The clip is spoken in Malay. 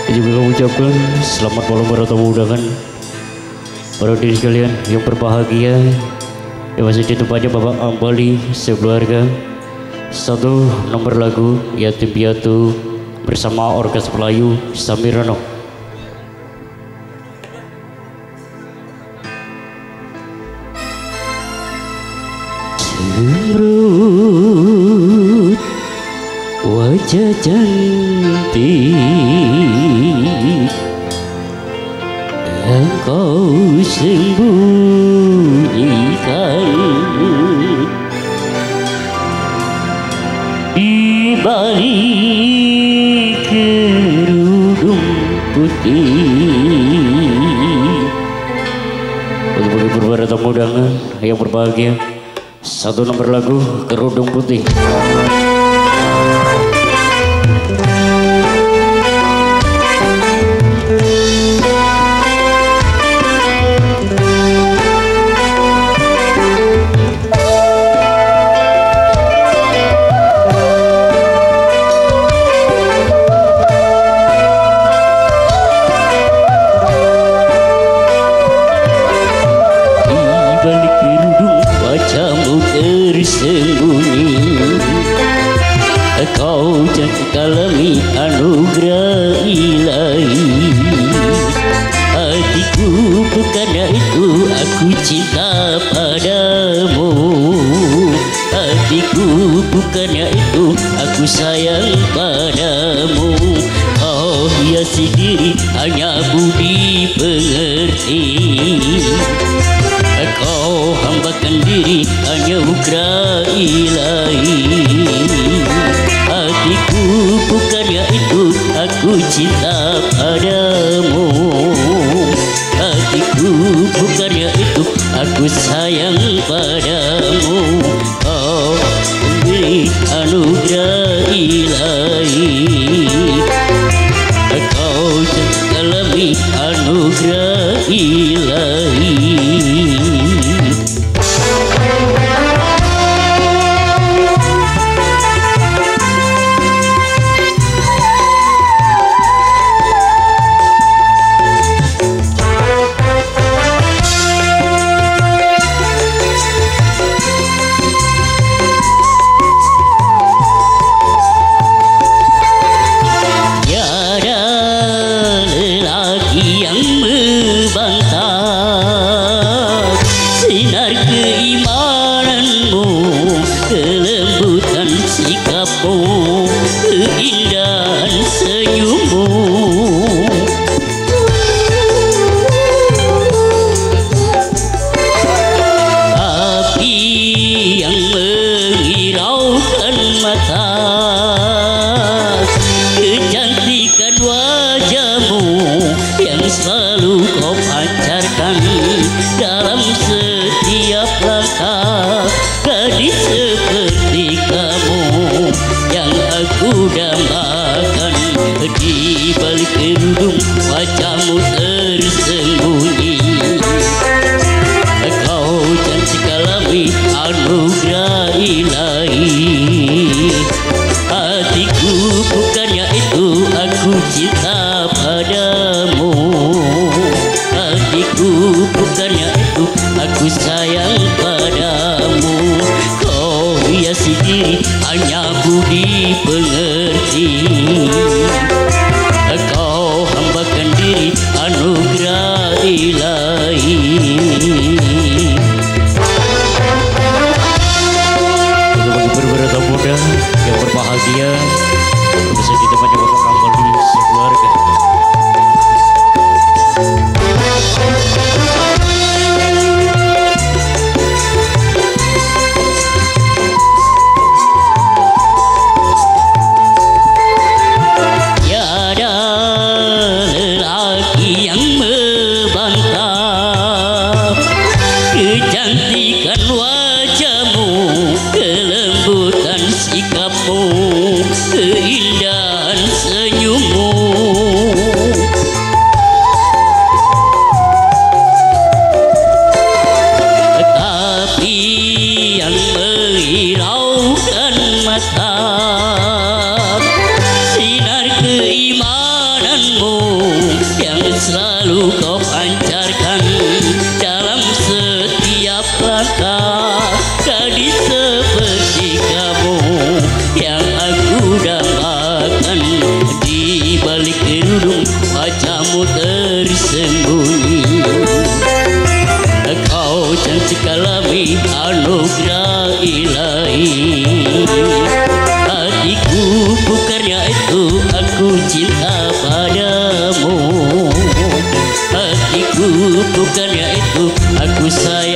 Juga kami ucapkan selamat malam para tamu undangan, para diri sekalian yang berbahagia. Yang masih di tempatnya Bapak Ambali sekeluarga. Satu nomor lagu Yatim Piatu bersama Orkes Melayu Samirano. Cemberut wajah cantik yang kau sembunyikan di balik kerudung putih. Untuk para tamu undangan yang berbahagia, satu nomor lagu Kerudung Putih. Kau cantik alami anugerah ilahi. Hatiku bukannya itu aku cinta padamu. Hatiku bukannya itu aku sayang padamu. Kau hiasi diri hanya budi pengerti. Kau hambakan diri hanya ukra ilahi. Hatiku bukannya itu aku cinta padamu. Hatiku bukannya itu aku sayang padamu. Kau beri anugerah ilahi. Kau alami anugerah ilahi. Kecantikan wajahmu yang selalu kau pancarkan dalam setiap langkah. Gadis seperti kamu yang aku dambakan. Di balik kerudung wajahmu tersembunyi. Kau cantik alami anugerah ilahi. Hatiku bukannya itu aku cinta padamu. Hatiku bukannya itu aku sayang padamu. Kau hiasi diri hanya budi pengerti. Kau hambakan diri anugerah ilahi. Beberapa muda yang berbahagia bisa di tempatnya Bapak Ambali sekeluarga. bukannya itu aku sayang